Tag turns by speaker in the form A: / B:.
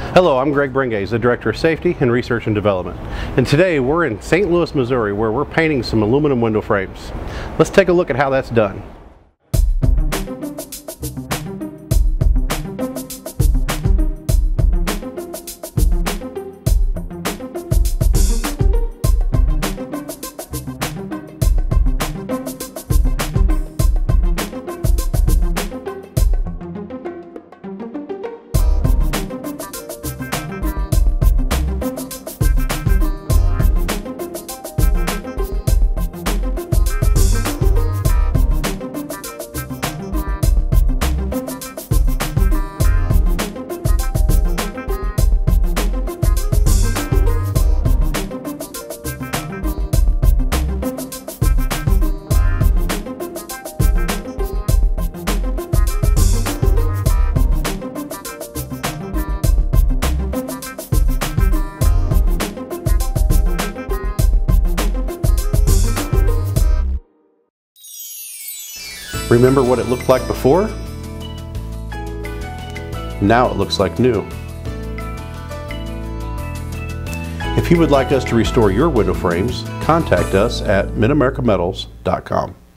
A: Hello, I'm Greg Bringays, the Director of Safety and Research and Development. And today we're in St. Louis, Missouri, where we're painting some aluminum window frames. Let's take a look at how that's done. Remember what it looked like before? Now it looks like new. If you would like us to restore your window frames, contact us at midamericametals.com.